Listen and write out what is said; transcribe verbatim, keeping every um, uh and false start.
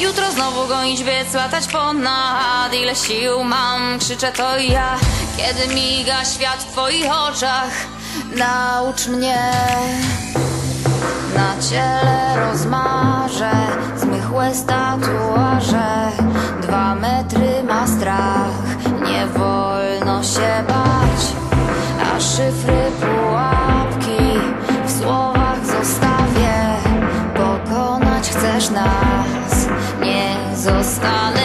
Jutro znowu gonić, biec, latać ponad. Ile sił mam, krzyczę to ja, kiedy miga świat w twoich oczach. Naucz mnie. Na ciele rozmarze zmych łez tatuaże. Dwa metry ma strach, nie wolno się bać. A szyfry, pułapki w słowach zostawię. Pokonać chcesz nas, nie zostanę.